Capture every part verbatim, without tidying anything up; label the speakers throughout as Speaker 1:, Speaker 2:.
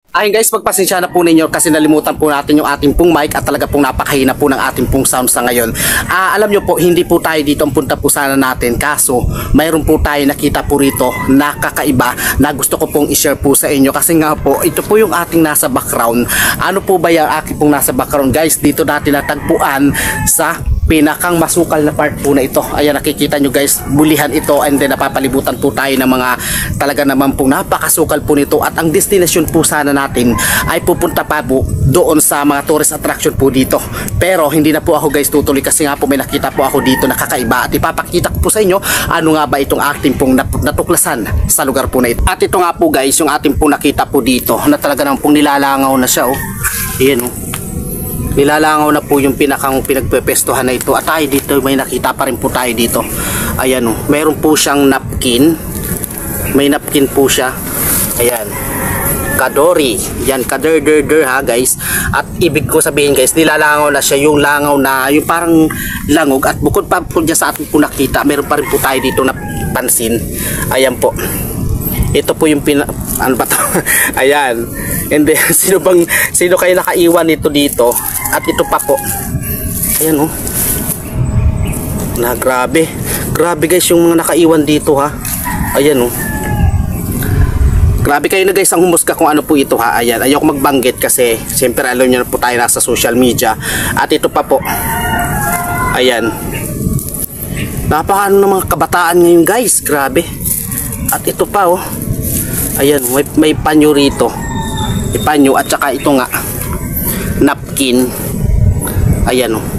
Speaker 1: Ayun guys, pagpasensya na po ninyo kasi nalimutan po natin yung ating pong mic at talaga pong napakahina po ng ating pong sound sa ngayon. Ah, alam nyo po, hindi po tayo dito ang punta po sana natin, kaso mayroon po tayo nakita po rito na kakaiba na gusto ko pong i-share po sa inyo kasi nga po, ito po yung ating nasa background. Ano po ba yung aking pong nasa background guys? Dito natin natagpuan sa pinakang masukal na part po na ito. Ayan, nakikita nyo guys, bulihan ito and then napapalibutan po tayo ng mga talaga naman po napakasukal po nito at ang destination po sana natin ay pupunta pa po doon sa mga tourist attraction po dito. Pero hindi na po ako guys tutuloy kasi nga po may nakita po ako dito na kakaiba at ipapakita ko po sa inyo ano nga ba itong ating pong natuklasan sa lugar po na ito. At ito nga po guys, yung ating pong nakita po dito na talaga naman pong nilalangaw na siya oh. Ayan oh. Nilalangaw na po yung pinakang pinagpepestuhan na ito at tayo dito may nakita pa rin po tayo dito. Ayan o, meron po siyang napkin, may napkin po siya. Ayan, kadori, yan kader-der-der ha guys. At ibig ko sabihin guys, nilalangaw na siya, yung langaw na yung parang langog. At bukod pa po dyan sa ating po nakita, meron pa rin po tayo dito na pansin. Ayan po, ito po yung pina, ano ba to? Ayan, and then sino bang sino kayo nakaiwan nito dito? At ito pa po, ayan oh, na grabe grabe guys yung mga nakaiwan dito ha. Ayan oh, grabe kayo na guys ang humusga kung ano po ito ha. Ayan, ayoko magbanggit kasi siyempre alam nyo na po tayo nasa social media. At ito pa po, ayan, napakaano ng mga kabataan ngayon guys, grabe. At ito pa oh, ayan, may, may panyo rito, may panyo at saka ito nga napkin. Ayan oh,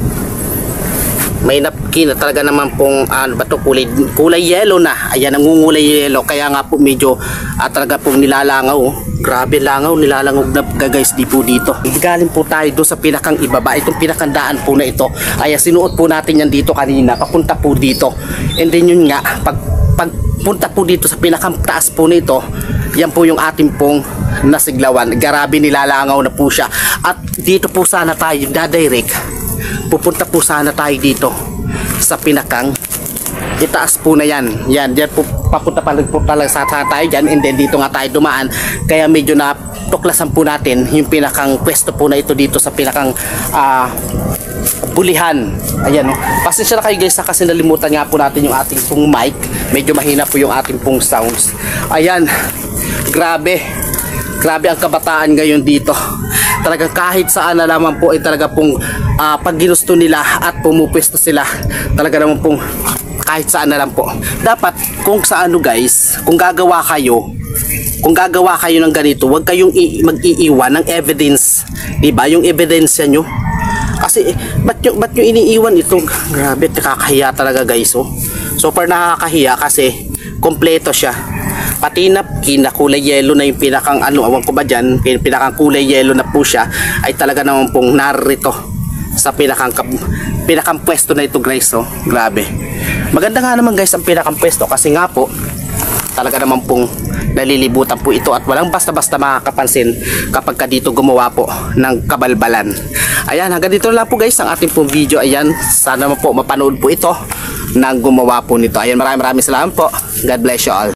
Speaker 1: may napkin na talaga naman pong ano ba to, kulay, kulay yellow na. Ayan, nangungulay yellow kaya nga po medyo at talaga pong nilalangaw oh. Grabe langaw, nilalangog na guys di po dito. Galing po tayo doon sa pinakang ibaba, itong pinakandaan po na ito. Ayan, sinuot po natin yan dito kanina papunta po dito. And then yun nga, pag, pag punta po dito sa pinakang taas po nito, yan po yung ating pong nasiglawan. Grabe, nilalangaw na po siya. At dito po sana tayo dadirect, pupunta po sana tayo dito sa pinakang itaas po na yan. Yan, yan po papunta pa po talaga sa tayo dyan. And then dito nga tayo dumaan, kaya medyo na tuklasan po natin yung pinakang pwesto po na ito dito sa pinakang uh, bulihan. Ayan o, pasensya na kayo guys kasi nalimutan nga po natin yung ating pong mic, medyo mahina po yung ating pong sounds. Ayan, grabe grabe ang kabataan ngayon dito. Talaga kahit saan na naman po ay talaga pong uh, pag ginusto nila at pumupwesto sila, talaga naman pong kahit saan na lang po. Dapat kung sa ano guys, kung gagawa kayo kung gagawa kayo ng ganito, huwag kayong mag-iiwan ng evidence, diba? Yung ebidensya nyo. Kasi ba't nyo, ba't nyo iniiwan ito? Grabe, nakakahiya talaga guys oh. Super nakakahiya kasi kompleto siya. Pati napkin na kulay yellow na yung pinakang ano, awan ko ba dyan, pinakang kulay yellow na po siya ay talaga naman pong narito sa pinakang pinakang pwesto na ito guys oh. Grabe, maganda nga naman guys ang pinakang pwesto kasi nga po talaga naman pong nalilibutan po ito at walang basta-basta makakapansin kapag ka dito gumawa po ng kabalbalan. Ayan, hanggang dito lang po guys ang ating pong video. Ayan, sana mo po mapanood po ito ng gumawa po nito. Ayan, maraming maraming salamat po. God bless you all.